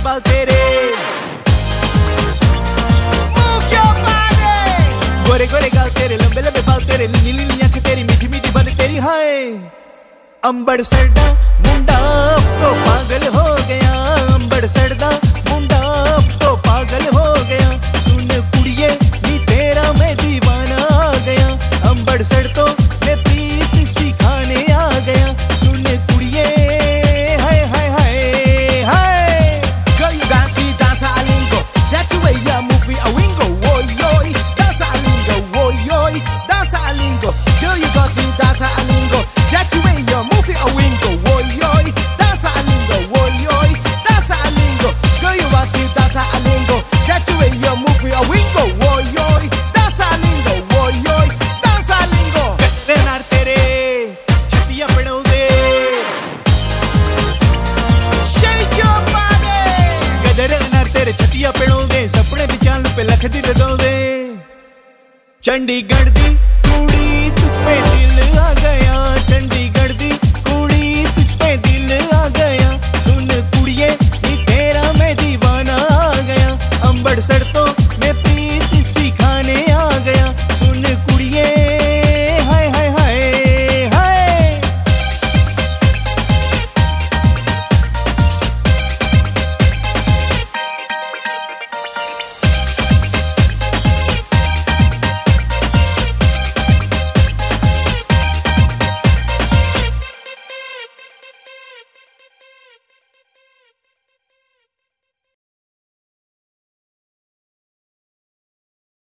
बाल तेरे, गोरे गोरे गाल तेरे, लंबे लंबे बाल तेरे, नीली नीली आंखें तेरी, मीठी मीठी बातें तेरी। हाय अंबरसरदा मुंडा अब तो पागल हो गया, अंबरसरदा मुंडा अब तो पागल हो गया। सुन कुड़िए नी तेरा मैं दीवाना आ गया, अंबरसर तो मैं प्रीत सिखाने आ गया। सुन कुड़िए हाय हाय हाय हाय। Girl, you got the dancer a lingo, that's the way you move it a wingo. Oi oi, dancer a lingo, oi oi, dancer a lingo. Girl, you got the dancer a lingo, that's the way you move it a wingo. Oi oi, dancer a lingo, oi oi, dancer a lingo. Girl, you got the dancer a lingo, that's the way you move it a wingo. Oi oi, dancer a lingo, oi oi, dancer a lingo. नार तेरे छतिया पड़ो दे, Shake your body. गदर नार तेरे छतिया पड़ो दे, सपने बिचान पे लख दी दो दे। चंडीगढ़ दी कुड़ी तुझ पे दिल आ गया, चंडीगढ़